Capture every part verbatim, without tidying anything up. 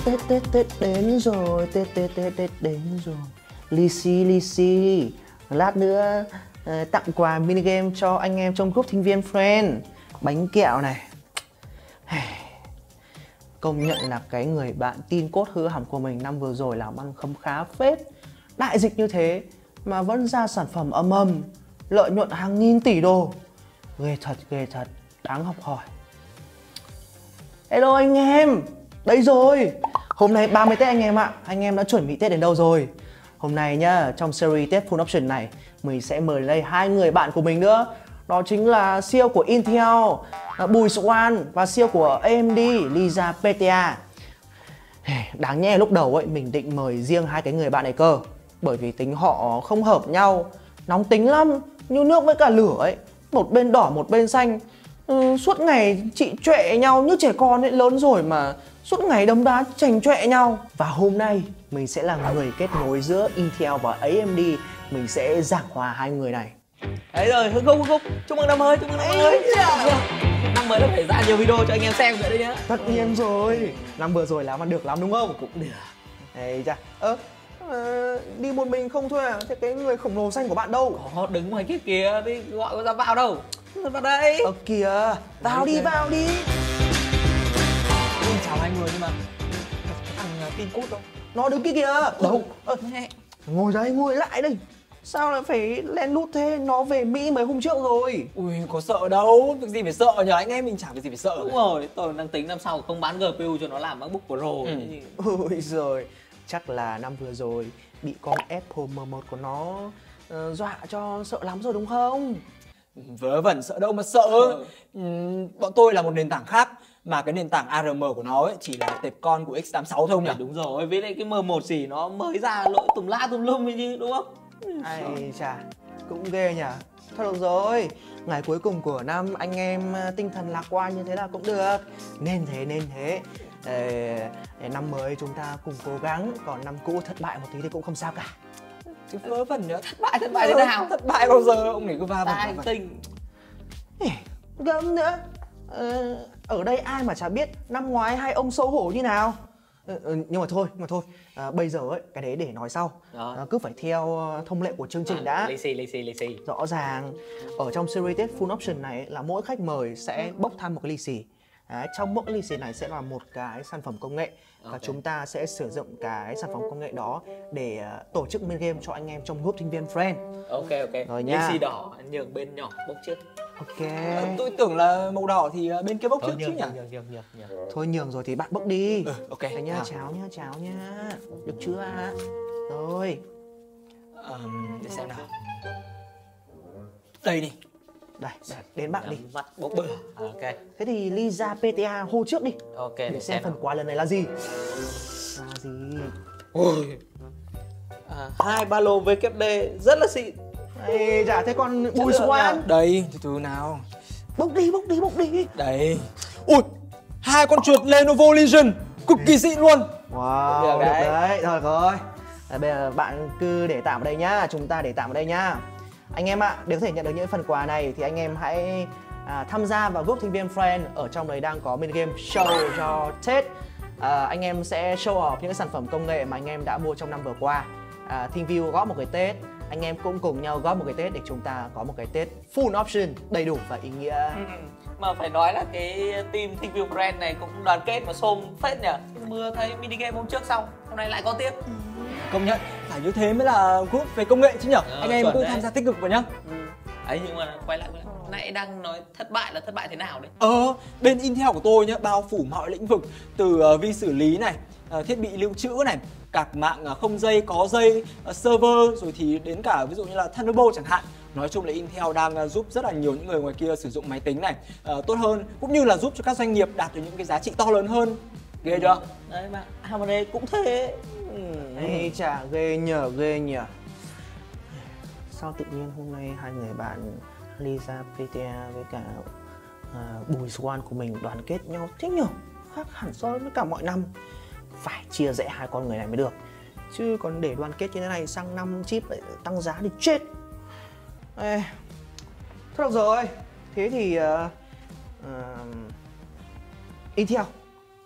Tết Tết Tết đến rồi, Tết Tết Tết Tết đến rồi. Lì xì lì xì. Lát nữa uh, tặng quà mini game cho anh em trong group sinh viên friend. Bánh kẹo này. Công nhận là cái người bạn tin cốt hư hỏng của mình năm vừa rồi làm ăn khấm khá phết. Đại dịch như thế mà vẫn ra sản phẩm ầm ầm, lợi nhuận hàng nghìn tỷ đô. Ghê thật, ghê thật, đáng học hỏi. Hello anh em, đây rồi. Hôm nay ba mươi Tết anh em ạ. Anh em đã chuẩn bị Tết đến đâu rồi? Hôm nay nhá, trong series Tết Full Option này, mình sẽ mời đây hai người bạn của mình nữa. Đó chính là xê e ô của Intel, Bùi Swan, và xê e ô của a em đê, Lisa Petia. Đáng nhẽ lúc đầu ấy mình định mời riêng hai cái người bạn này cơ, bởi vì tính họ không hợp nhau, nóng tính lắm, như nước với cả lửa ấy. Một bên đỏ một bên xanh. ừ, Suốt ngày chị chọe nhau như trẻ con ấy, lớn rồi mà suốt ngày đấm đá chành chọe nhau. Và hôm nay mình sẽ là người kết nối giữa Intel và a em đê. Mình sẽ giảng hòa hai người này. Đấy rồi, Hưng Phúc, Hưng Phúc, chúc mừng năm mới, chúc mừng năm mới. Năm mới là phải ra nhiều video cho anh em xem nữa đấy nhá. Tất nhiên rồi, năm vừa rồi làm ăn được lắm đúng không? Cũng được. Ê chà, ơ, ờ, đi một mình không thôi à? Thế cái người khổng lồ xanh của bạn đâu? Họ đứng ngoài kia kìa, thì gọi có ra vào đâu. Vào đây. Ờ kìa, vào đi, vào đi. Ui, chào hai người nhưng mà cái thằng tin cút đâu? Nó đứng kia kìa. Đâu? Ờ, ngồi đây, ngồi lại đây. Sao lại phải len lút thế? Nó về Mỹ mấy hôm trước rồi. Ui, có sợ đâu, việc gì phải sợ nhờ, anh em mình chẳng việc gì phải sợ. Đúng rồi, tôi đang tính năm sau không bán giê pê u cho nó làm MacBook Pro. Ừ. Ôi giời, chắc là năm vừa rồi bị con Apple M một của nó uh, dọa cho sợ lắm rồi đúng không? Vớ vẩn sợ đâu mà sợ. Ừ. Ừ, bọn tôi là một nền tảng khác, mà cái nền tảng a rờ em của nó ấy chỉ là tệp con của x tám mươi sáu thôi nhỉ? Đúng rồi, với lại cái M một gì nó mới ra lỗi tùm la tùm lum như đúng không? Ai chà, cũng ghê nhỉ. Thôi được rồi, ngày cuối cùng của năm anh em tinh thần lạc quan như thế là cũng được. Nên thế, nên thế. Để, để năm mới chúng ta cùng cố gắng, còn năm cũ thất bại một tí thì cũng không sao cả. Chứ vớ vẩn nữa, thất bại, thất bại thế nào? Thất bại bao giờ, ông này cứ va vào tinh. Gớm nữa. Ờ, ở đây ai mà chả biết năm ngoái hai ông xấu hổ như nào. Ừ, ừ, nhưng mà thôi, nhưng mà thôi à, bây giờ ấy, cái đấy để nói sau. À, cứ phải theo thông lệ của chương trình à, đã. Lì xì, lì xì, lì xì. Rõ ràng ở trong series Tết Full Option này ấy, là mỗi khách mời sẽ bốc thăm một cái lì xì. Đấy, trong mỗi lì xì này sẽ là một cái sản phẩm công nghệ. Okay. Và chúng ta sẽ sử dụng cái sản phẩm công nghệ đó để uh, tổ chức mini game cho anh em trong group sinh viên friend. Ok ok. Rồi nha. Lì xì đỏ nhường bên nhỏ bốc trước. Ok. À, tôi tưởng là màu đỏ thì bên kia bốc trước chứ nhỉ? Nhường, nhường, nhường, nhường. Thôi nhường rồi thì bạn bốc đi. Ừ, ok. Đấy nha, à. Cháo nha, cháo nha. Được chưa ạ? Rồi. Um, để xem nào. Đây đi. Đây, đây, đến bạn đi. Vắt bốc bừa. À, ok. Thế thì Lisa Petia hô trước đi. Ok. Để, để xem, xem phần quà lần này là gì. Là gì? Ôi. À, hai ba lô vê kép đê rất là xịn. Ê, dạ thế còn Bùi Swan. Đây, từ từ nào. Bốc đi, bốc đi, bốc đi. Đây. Ui, hai con chuột Lenovo Legion cực kỳ xịn luôn. Wow, được đấy. Được đấy. Rồi rồi. À, bây giờ bạn cứ để tạm ở đây nhá, chúng ta để tạm ở đây nhá. Anh em ạ, à, để có thể nhận được những phần quà này thì anh em hãy à, tham gia vào group sinh viên friend. Ở trong đấy đang có mini game show cho Tết. À, anh em sẽ show off những sản phẩm công nghệ mà anh em đã mua trong năm vừa qua. À, ThinkView góp một cái Tết, anh em cũng cùng nhau góp một cái Tết để chúng ta có một cái Tết full option đầy đủ và ý nghĩa. Ừ, mà phải nói là cái team ThinkView brand này cũng đoàn kết và xôm phết nhỉ. Mưa thấy mini game hôm trước xong, hôm nay lại có tiếp. Ừ. Công nhận phải như thế mới là group về công nghệ chứ nhỉ. Ờ, anh em cũng tham gia tích cực vào nhá. Ừ. Ấy nhưng mà quay lại, quay lại nãy đang nói thất bại là thất bại thế nào đấy? Ờ, bên Intel của tôi nhá, bao phủ mọi lĩnh vực từ uh, vi xử lý này, uh, thiết bị lưu trữ này, các mạng uh, không dây có dây, uh, server, rồi thì đến cả ví dụ như là Thunderbolt chẳng hạn. Nói chung là Intel đang uh, giúp rất là nhiều những người ngoài kia sử dụng máy tính này uh, tốt hơn, cũng như là giúp cho các doanh nghiệp đạt được những cái giá trị to lớn hơn. Ghê chưa? Đấy mà a em đê cũng thế. Ừ. Ê chà, ghê nhờ, ghê nhờ. Sao tự nhiên hôm nay hai người bạn Lisa Petia với cả uh, Bùi Swan của mình đoàn kết nhau thế nhở? Khác hẳn so với cả mọi năm. Phải chia rẽ hai con người này mới được. Chứ còn để đoàn kết như thế này sang năm chip lại tăng giá thì chết. Ê. Thôi được rồi. Thế thì uh, uh, Intel,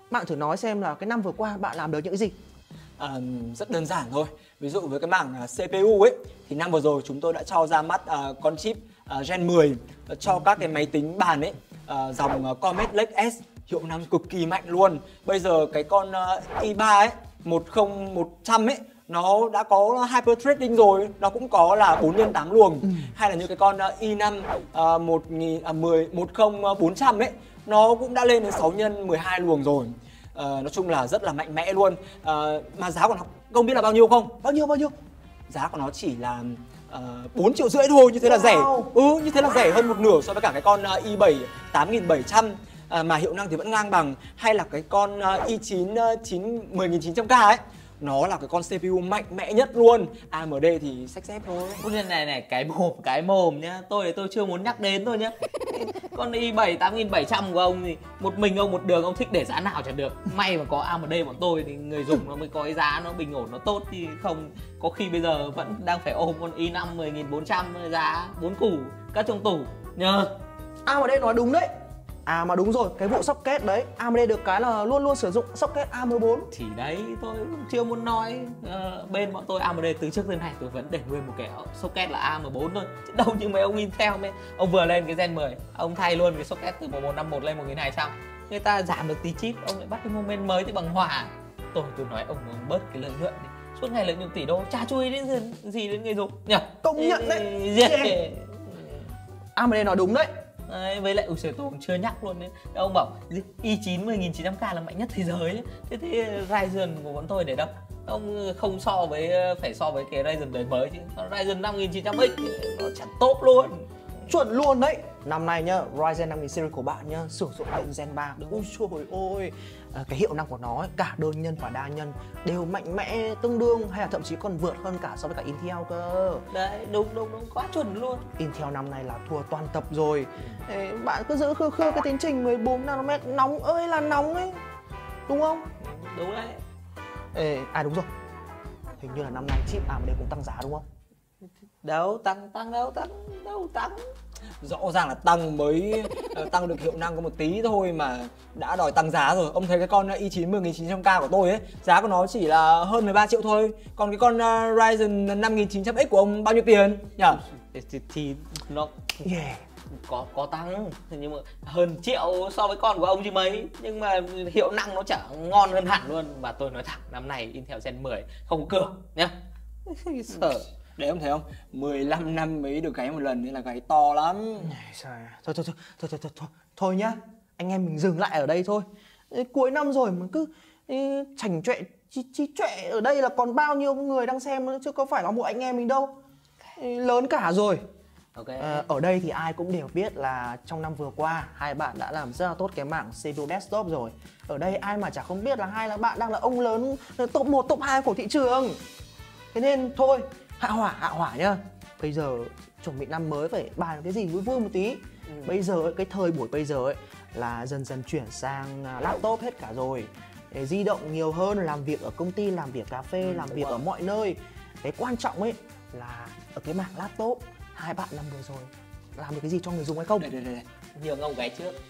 bạn thử nói xem là cái năm vừa qua bạn làm được những cái gì. À, rất đơn giản thôi. Ví dụ với cái mảng uh, xê pê u ấy thì năm vừa rồi chúng tôi đã cho ra mắt uh, con chip uh, Gen mười uh, cho các cái máy tính bàn ấy, uh, dòng uh, Comet Lake S, hiệu năng cực kỳ mạnh luôn. Bây giờ cái con uh, i ba ấy, một không một trăm ấy, nó đã có hyper threading rồi, nó cũng có là bốn nhân tám luồng. Ừ. Hay là như cái con uh, i năm uh, một nghìn à, mười một không bốn trăm ấy, nó cũng đã lên đến sáu nhân mười hai luồng rồi. Uh, nói chung là rất là mạnh mẽ luôn. Uh, mà giá của nó không biết là bao nhiêu không? Bao nhiêu bao nhiêu? Giá của nó chỉ là uh, bốn triệu rưỡi thôi, như thế là wow. rẻ. Ừ, như thế là rẻ hơn một nửa so với cả cái con uh, i bảy tám nghìn bảy trăm. À, mà hiệu năng thì vẫn ngang bằng. Hay là cái con uh, i chín chín mười nghìn chín trăm K ấy, nó là cái con xê pê u mạnh mẽ nhất luôn. a em đê thì xách xếp thôi. Ôi này này, cái mồm cái mồm nhá, tôi tôi chưa muốn nhắc đến thôi nhá. Con i bảy tám nghìn bảy trăm của ông thì một mình ông một đường, ông thích để giá nào chẳng được. May mà có a em đê bọn tôi thì người dùng nó mới có cái giá nó bình ổn, nó tốt, thì không có khi bây giờ vẫn đang phải ôm con i năm mười nghìn bốn trăm giá bốn củ cất trong tủ nhờ. a em đê nói đúng đấy. À mà đúng rồi, cái vụ socket đấy, a em đê được cái là luôn luôn sử dụng socket a em bốn. Thì đấy, tôi chưa muốn nói. Ờ, bên bọn tôi a em đê từ trước đến nay tôi vẫn để nguyên một cái socket là a em bốn thôi. Chứ đâu như mấy ông Intel mấy, ông vừa lên cái Gen mười, ông thay luôn cái socket từ một một năm một lên một nghìn hai trăm. Người ta giảm được tí chip, ông lại bắt cái moment mới thì bằng hòa. Tôi tôi nói ông, ông bớt cái lợi nhuận đi. Suốt ngày lợi nhuận tỷ đô, chả chú ý đến gì đến người dùng nhỉ? Công nhận đấy. Yeah. a em đê nói đúng đấy. Đấy, với lại ui trời, tôi cũng chưa nhắc luôn đấy. Ông bảo i chín mười nghìn chín trăm K là mạnh nhất thế giới đấy. Thế thế Ryzen của bọn tôi để đâu? Ông không so với, phải so với cái Ryzen đời mới chứ. Ryzen năm nghìn chín trăm X nó chẳng tốt luôn. Chuẩn luôn đấy. Năm nay nhá, Ryzen năm nghìn series của bạn nhá, sử dụng hệ Gen ba. Ôi trời ơi, à, cái hiệu năng của nó ấy, cả đơn nhân và đa nhân đều mạnh mẽ tương đương, hay là thậm chí còn vượt hơn cả so với cả Intel cơ. Đấy, đúng đúng đúng, quá chuẩn luôn. Intel năm nay là thua toàn tập rồi. Ê, bạn cứ giữ khư khư cái tiến trình mười bốn nanomet nóng ơi là nóng ấy, đúng không? Đúng đấy. Ê, à đúng rồi, hình như là năm nay chip a em đê cũng tăng giá đúng không? Đâu, tăng tăng đâu, tăng đâu tăng. Rõ ràng là tăng mới uh, tăng được hiệu năng có một tí thôi mà đã đòi tăng giá rồi. Ông thấy cái con i chín mười nghìn chín trăm K của tôi ấy, giá của nó chỉ là hơn mười ba triệu thôi. Còn cái con uh, Ryzen năm nghìn chín trăm X của ông bao nhiêu tiền nhỉ? Thì, thì nó yeah. có có tăng, nhưng mà hơn triệu so với con của ông chứ mấy. Nhưng mà hiệu năng nó chẳng ngon hơn hẳn luôn. Và tôi nói thẳng, năm nay Intel Gen mười không có cửa nhá. Sợ. Để ông thấy không, mười lăm năm mới được gáy một lần nên là gáy to lắm. Thôi thôi thôi thôi thôi thôi, thôi. thôi nhá, anh em mình dừng lại ở đây thôi. Cuối năm rồi mà cứ chảnh chọe chi, chi chọe ở đây là còn bao nhiêu người đang xem nữa, chứ có phải là một anh em mình đâu. Lớn cả rồi. Okay. À, ở đây thì ai cũng đều biết là trong năm vừa qua hai bạn đã làm rất là tốt cái mảng xê pê u desktop rồi. Ở đây ai mà chả không biết là hai là bạn đang là ông lớn top một, top hai của thị trường. Thế nên thôi, hạ hỏa hạ hỏa nhá. Bây giờ chuẩn bị năm mới phải bàn cái gì vui vui một tí. Ừ. Bây giờ cái thời buổi bây giờ ấy là dần dần chuyển sang laptop hết cả rồi. Để di động nhiều hơn, làm việc ở công ty, làm việc cà phê, ừ, làm việc rồi. Ở mọi nơi. Cái quan trọng ấy là ở cái mảng laptop, hai bạn năm vừa rồi làm được cái gì cho người dùng hay không? Đây đây đây, nhường ông cái trước.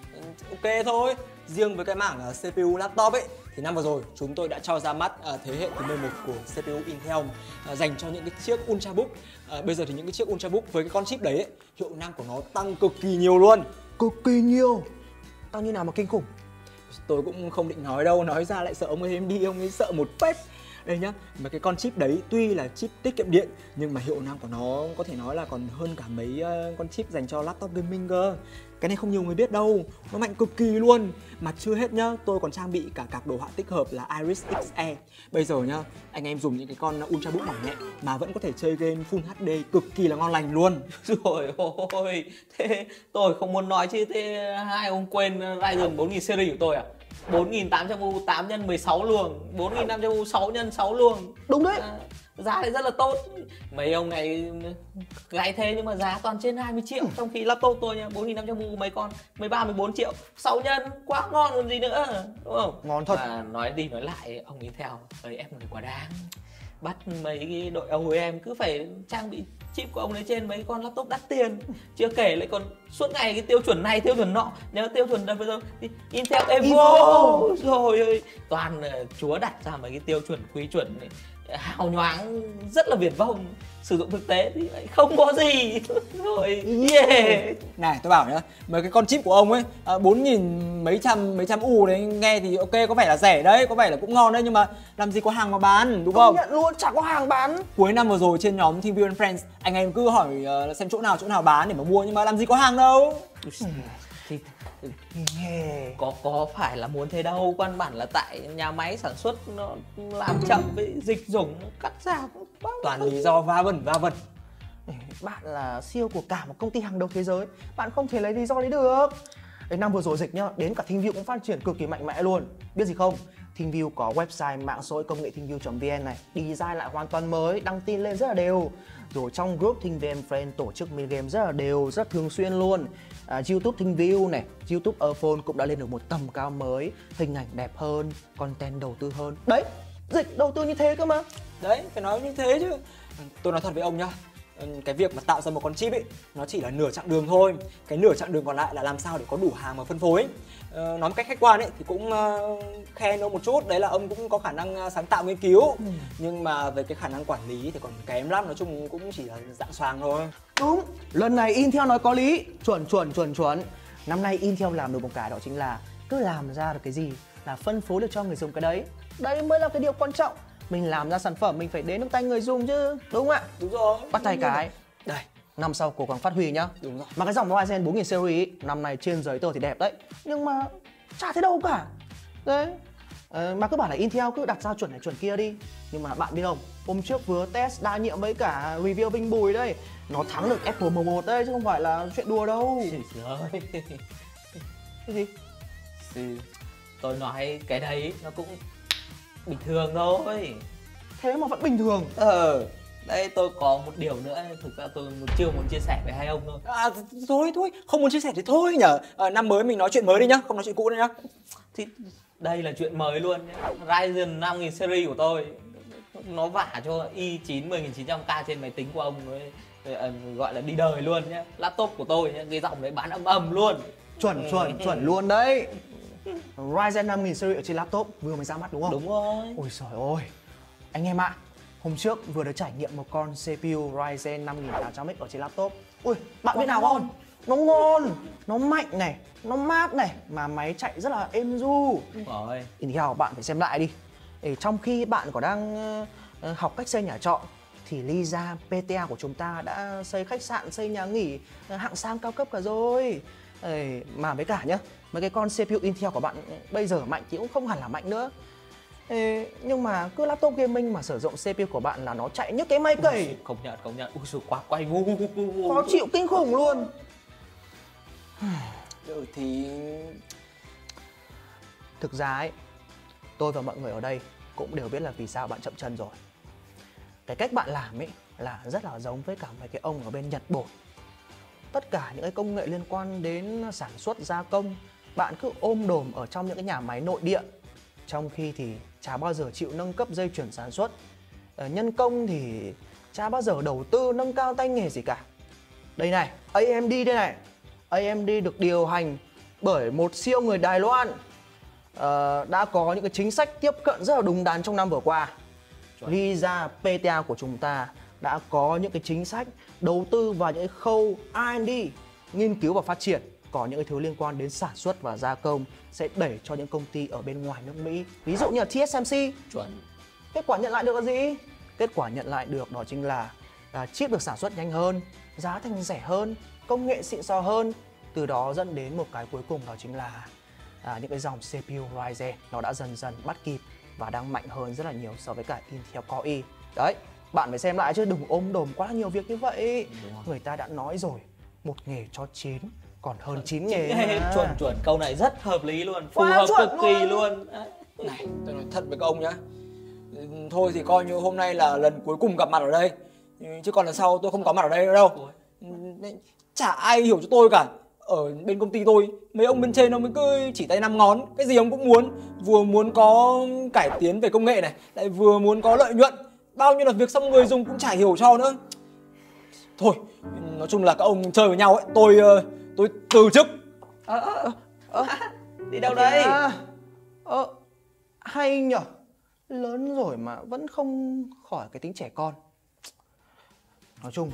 Ok thôi. Riêng với cái mảng uh, xê pê u laptop ấy thì năm vừa rồi chúng tôi đã cho ra mắt uh, thế hệ thứ mười một của xê pê u Intel uh, dành cho những cái chiếc Ultrabook. Uh, bây giờ thì những cái chiếc Ultrabook với cái con chip đấy ấy, hiệu năng của nó tăng cực kỳ nhiều luôn. Cực kỳ nhiều. Tăng như nào mà kinh khủng? Tôi cũng không định nói đâu, nói ra lại sợ ông ấy em đi, ông ấy sợ một phép. Đây nhá, mà cái con chip đấy tuy là chip tiết kiệm điện nhưng mà hiệu năng của nó có thể nói là còn hơn cả mấy uh, con chip dành cho laptop gaming cơ. Cái này không nhiều người biết đâu, nó mạnh cực kỳ luôn. Mà chưa hết nhá, tôi còn trang bị cả card đồ họa tích hợp là Iris ích e. Bây giờ nhá, anh em dùng những cái con Ultrabook mỏng nhẹ mà vẫn có thể chơi game Full hát đê cực kỳ là ngon lành luôn. Rồi ôi, thế tôi không muốn nói chứ, thế hai ông quên Ryzen bốn nghìn series của tôi à? bốn nghìn tám trăm U tám nhân mười sáu luồng, bốn nghìn năm trăm U sáu nhân sáu luồng. Đúng đấy. À, giá thì rất là tốt. Mấy ông này gái thế nhưng mà giá toàn trên hai mươi triệu. Trong khi laptop tôi nha, bốn nghìn năm trăm U mấy con mười ba mười bốn triệu, sáu nhân quá ngon còn gì nữa, đúng không? Ngon thật. Và nói đi nói lại, ông Intel ơi, ép người quá đáng. bắt mấy cái đội o e em cứ phải trang bị chip của ông lấy trên mấy con laptop đắt tiền, chưa kể lại còn suốt ngày cái tiêu chuẩn này tiêu chuẩn nọ. Nhớ tiêu chuẩn đây bây giờ Intel Evo rồi ơi, toàn chúa đặt ra mấy cái tiêu chuẩn quy chuẩn này, hào nhoáng rất là viển vông, sử dụng thực tế thì lại không có gì. Rồi yeah. Này tôi bảo nhá, mấy cái con chip của ông ấy bốn nghìn mấy trăm mấy trăm u đấy, nghe thì ok, có vẻ là rẻ đấy, có vẻ là cũng ngon đấy, nhưng mà làm gì có hàng mà bán, đúng không? Công nhận luôn, chẳng có hàng bán. Cuối năm vừa rồi trên nhóm TeamViewer and Friends, anh em cứ hỏi uh, xem chỗ nào chỗ nào bán để mà mua, nhưng mà làm gì có hàng đâu. Thì yeah. có có phải là muốn thế đâu, căn bản là tại nhà máy sản xuất nó làm chậm với dịch dùng nó cắt giảm, toàn lý do va vẩn va vẩn. Bạn là xê e ô của cả một công ty hàng đầu thế giới, bạn không thể lấy lý do đấy được. Đến năm vừa rồi dịch nhá, đến cả TeamView cũng phát triển cực kỳ mạnh mẽ luôn. Biết gì không? TeamView có website mạng xã hội công nghệ teamview chấm vn này, design lại hoàn toàn mới, đăng tin lên rất là đều. Rồi trong group TeamView and Friends tổ chức mini game rất là đều, rất thường xuyên luôn. À, YouTube TeamView này, YouTube Earphone cũng đã lên được một tầm cao mới, hình ảnh đẹp hơn, content đầu tư hơn. Đấy, dịch đầu tư như thế cơ mà. Đấy, phải nói như thế chứ. Tôi nói thật với ông nhá, cái việc mà tạo ra một con chip ấy nó chỉ là nửa chặng đường thôi, cái nửa chặng đường còn lại là làm sao để có đủ hàng mà phân phối. Ờ, nói một cách khách quan ấy thì cũng uh, khen ông một chút, đấy là ông cũng có khả năng uh, sáng tạo nghiên cứu, ừ. nhưng mà về cái khả năng quản lý thì còn kém lắm, nói chung cũng chỉ là dạng xoàng thôi. Đúng, lần này Intel nói có lý, chuẩn chuẩn chuẩn chuẩn. Năm nay Intel làm được một cái, đó chính là cứ làm ra được cái gì là phân phối được cho người dùng cái đấy. Đấy mới là cái điều quan trọng. Mình làm ra sản phẩm mình phải đến được tay người dùng chứ, đúng không ạ? Đúng rồi. Bắt tay cái. Đây, năm sau cố gắng phát huy nhá. Đúng rồi. Mà cái dòng Ryzen bốn nghìn series ý, năm nay trên giấy tờ thì đẹp đấy, nhưng mà chả thấy đâu cả. Đấy. Ờ, mà cứ bảo là Intel cứ đặt ra chuẩn này chuẩn kia đi. Nhưng mà bạn biết không, hôm trước vừa test đa nhiệm với cả review Vinh Bùi đây, nó thắng được Apple M một đây chứ không phải là chuyện đùa đâu. Cái gì? Thì tôi nói cái đấy nó cũng bình thường thôi. Thế mà vẫn bình thường. Ờ, đây tôi có một điều nữa, thực ra tôi chưa muốn chia sẻ với hai ông thôi. À, thôi thôi, không muốn chia sẻ thì thôi nhở. À, năm mới mình nói chuyện mới đi nhá, không nói chuyện cũ nữa nhá. Thì đây là chuyện mới luôn nhé. Ryzen năm nghìn series của tôi nó vả cho i chín mười nghìn chín trăm K trên máy tính của ông ấy, gọi là đi đời luôn nhé. Laptop của tôi nhé, cái dòng đấy bán ầm ầm luôn. Chuẩn chuẩn chuẩn luôn đấy. Ryzen năm nghìn series ở trên laptop vừa mới ra mắt đúng không? Đúng rồi. Ôi trời ơi. Anh em ạ, à, hôm trước vừa được trải nghiệm một con xê pê u Ryzen năm nghìn tám trăm X ở trên laptop. Ui, bạn biết nào không? Nó ngon, nó mạnh này, nó mát này, mà máy chạy rất là êm du. Đúng rồi. Intel bạn phải xem lại đi. Để trong khi bạn còn đang uh, học cách xây nhà trọ thì Lisa pê tê a của chúng ta đã xây khách sạn, xây nhà nghỉ uh, hạng sang cao cấp cả rồi. Ê, mà với cả nhá, mấy cái con xê pê u Intel của bạn bây giờ mạnh thì cũng không hẳn là mạnh nữa. Ê, nhưng mà cứ laptop gaming mà sử dụng xê pê u của bạn là nó chạy như cái máy cày. Công nhận, công nhận. Ui dồi, quá quay ngu. Khó chịu kinh khủng luôn. Ừ thì... Thực ra ấy, tôi và mọi người ở đây cũng đều biết là vì sao bạn chậm chân rồi. Cái cách bạn làm ấy là rất là giống với cả mấy cái ông ở bên Nhật Bản. Tất cả những cái công nghệ liên quan đến sản xuất gia công bạn cứ ôm đồm ở trong những cái nhà máy nội địa, trong khi thì chả bao giờ chịu nâng cấp dây chuyển sản xuất. Ờ, nhân công thì chả bao giờ đầu tư nâng cao tay nghề gì cả. Đây này, a em đê đây này. a em đê được điều hành bởi một siêu người Đài Loan, ờ, đã có những cái chính sách tiếp cận rất là đúng đắn trong năm vừa qua. Lisa pê tê a của chúng ta đã có những cái chính sách đầu tư vào những cái khâu R and D, nghiên cứu và phát triển. Có những cái thứ liên quan đến sản xuất và gia công sẽ đẩy cho những công ty ở bên ngoài nước Mỹ, ví dụ như là tê ét em xê. Chuẩn. Kết quả nhận lại được là gì? Kết quả nhận lại được đó chính là, là chip được sản xuất nhanh hơn, giá thành rẻ hơn, công nghệ xịn sò hơn. Từ đó dẫn đến một cái cuối cùng, đó chính là à, những cái dòng xê pê u Ryzen nó đã dần dần bắt kịp và đang mạnh hơn rất là nhiều so với cả Intel Core i. Đấy, bạn phải xem lại chứ đừng ôm đồm quá là nhiều việc như vậy. Người ta đã nói rồi, một nghề cho chín còn hơn chín nghề mà. Chuẩn chuẩn, câu này rất hợp lý luôn, phù Quá hợp chuẩn cực kỳ luôn. luôn. Này, tôi nói thật với các ông nhá. Thôi thì coi như hôm nay là lần cuối cùng gặp mặt ở đây, chứ còn lần sau tôi không có mặt ở đây nữa đâu. Chả ai hiểu cho tôi cả. Ở bên công ty tôi, mấy ông bên trên ông ấy cứ chỉ tay năm ngón, cái gì ông cũng muốn. Vừa muốn có cải tiến về công nghệ này, lại vừa muốn có lợi nhuận. bao nhiêu là việc xong người dùng cũng chả hiểu cho nữa. Thôi, nói chung là các ông chơi với nhau ấy, tôi tôi từ chức. Ờ ờ ờ đi đâu đây? Ờ hay nhở, lớn rồi mà vẫn không khỏi cái tính trẻ con. Nói chung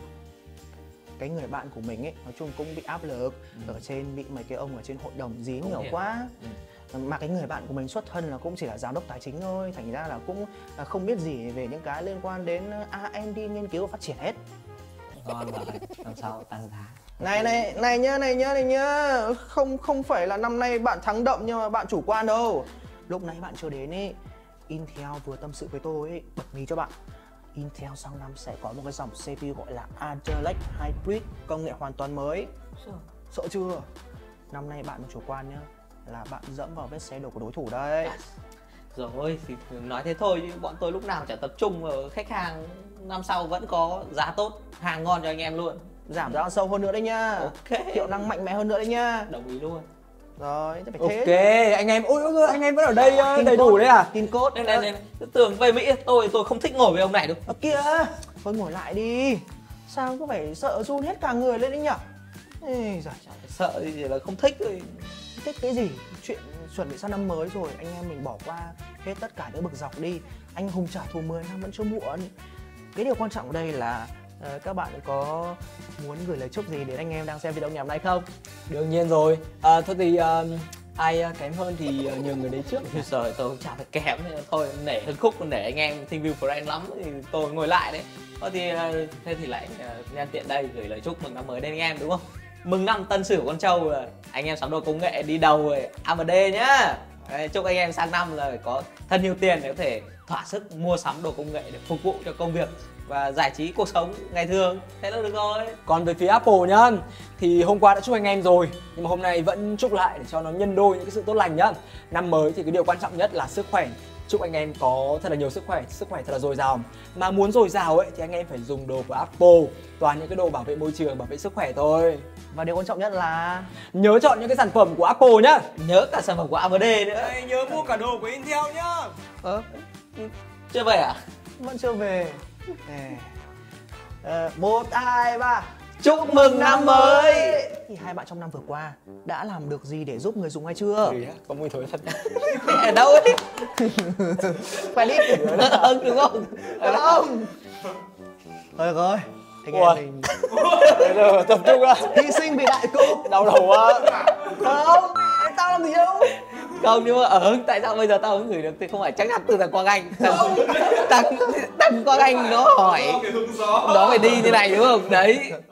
cái người bạn của mình ấy, nói chung cũng bị áp lực. ừ. Ở trên bị mấy cái ông ở trên hội đồng dí nhiều quá. ừ. Mà cái người bạn của mình xuất thân là cũng chỉ là giám đốc tài chính thôi, thành ra là cũng không biết gì về những cái liên quan đến a en đê nghiên cứu và phát triển hết. Ngon rồi, làm sao tăng giá. Này này này nhá, này nhá, này nhá, không không phải là năm nay bạn thắng đậm nhưng mà bạn chủ quan đâu. Lúc nãy bạn chưa đến ấy, Intel vừa tâm sự với tôi ấy, bật mí cho bạn. Intel sang năm sẽ có một cái dòng xê pê u gọi là Alder Lake Hybrid, công nghệ hoàn toàn mới. Sợ chưa? Năm nay bạn chủ quan nhá, là bạn dẫm vào vết xe đổ của đối thủ đấy. Rồi thì nói thế thôi chứ bọn tôi lúc nào chả tập trung ở khách hàng, năm sau vẫn có giá tốt, hàng ngon cho anh em luôn. Giảm giá sâu hơn nữa đấy nhá. Ok. Hiệu năng mạnh mẽ hơn nữa đấy nhá. Đồng ý luôn. Rồi, phải Ok, thế. anh em, ôi ôi anh em vẫn ở đây uh, đầy đủ đấy à? Tin cốt. Đây này, này, này. Tưởng về Mỹ tôi tôi không thích ngồi với ông này đâu. Ở kia, thôi ngồi lại đi. Sao cứ phải sợ run hết cả người lên đấy nhở? Ê giời, Sợ thì chỉ là không thích thôi. thích cái gì? Chuyện chuẩn bị sang năm mới rồi, anh em mình bỏ qua hết tất cả những bực dọc đi. Anh hùng trả thù mười năm vẫn chưa muộn. Cái điều quan trọng ở đây là uh, các bạn có muốn gửi lời chúc gì đến anh em đang xem video ngày hôm nay không? Đương nhiên rồi. À, thôi thì uh, ai kém hơn thì nhờ người đấy trước. Bây giờ tôi cũng chả phải kém, thôi nể hơn khúc, nể anh em TeamView Friend lắm thì tôi ngồi lại đấy. Thôi thì thế thì lại nhân tiện đây gửi lời chúc mừng năm mới đến anh em đúng không? Mừng năm tân sửu con trâu, anh em sắm đồ công nghệ đi đầu rồi a em đê nhá. Đấy, chúc anh em sang năm là phải có thật nhiều tiền để có thể thỏa sức mua sắm đồ công nghệ để phục vụ cho công việc và giải trí cuộc sống ngày thường, thế là được rồi. Còn về phía Apple nhá, thì hôm qua đã chúc anh em rồi, nhưng mà hôm nay vẫn chúc lại để cho nó nhân đôi những cái sự tốt lành nhá. Năm mới thì cái điều quan trọng nhất là sức khỏe. Chúc anh em có thật là nhiều sức khỏe, sức khỏe thật là dồi dào. Mà muốn dồi dào ấy thì anh em phải dùng đồ của Apple, toàn những cái đồ bảo vệ môi trường, bảo vệ sức khỏe thôi. Và điều quan trọng nhất là nhớ chọn những cái sản phẩm của Apple nhá. Nhớ cả sản phẩm của a em đê nữa. Đây, nhớ mua cả đồ của Intel nhá. Ờ, Chưa về à? vẫn chưa về. Ờ, một, hai, ba. Chúc mừng năm mới. Thì hai bạn trong năm vừa qua đã làm được gì để giúp người dùng hay chưa? Có mùi thối thật. Ở đâu ấy? Phải đi. Ờ, đúng không? Ở không? Thôi được rồi. Anh Ủa? em mình Bây giờ tập trung á. hy sinh vì đại cục. Đau đầu quá. Không, tao làm gì đâu. Không, nhưng mà ở tại sao bây giờ tao không gửi được thì không phải chắc chắn từ thằng Quang Anh. Thằng, thằng, thằng Quang Anh nó hỏi nó phải đi như này đúng không? Đấy.